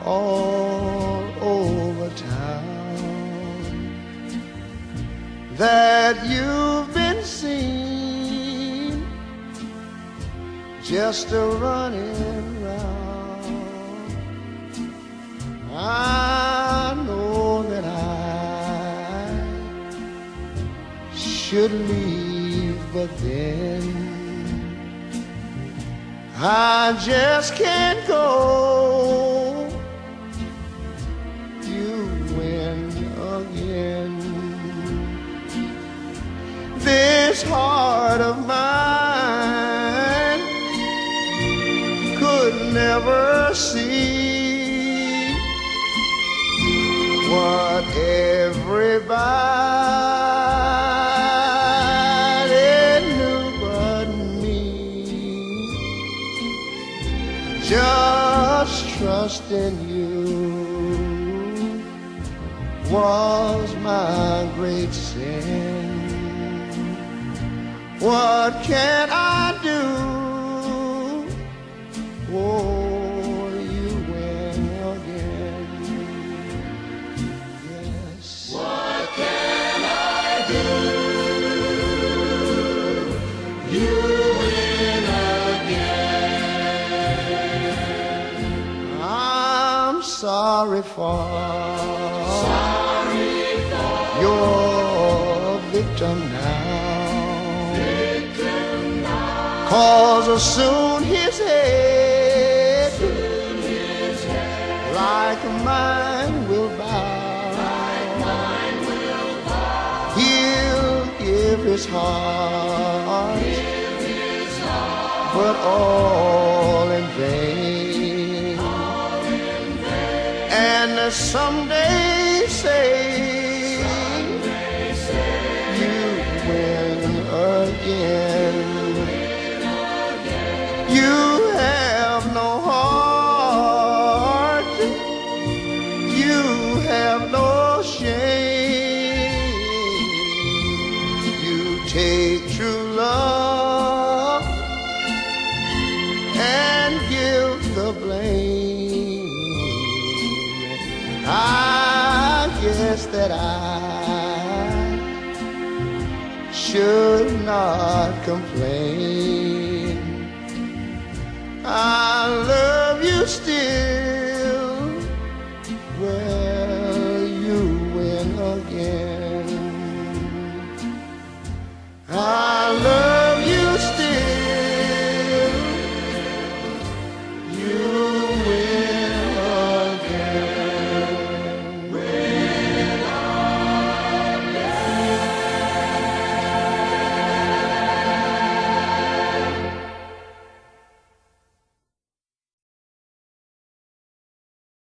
all over town that you've been seen just a running round. I know that I should leave, but then I just can't go. You win again. This heart of mine could never see what everybody knew but me. Just trust in you was my great sin. What can I do? Oh, you win again. Yes. What can I do? You win again. I'm sorry for your victim now. 'Cause soon his head like mine will bow. He'll give his heart, but all in vain. And someday say you win again. You have no heart, you have no shame. You take true love and give the blame. I guess that I should not complain. I love you still.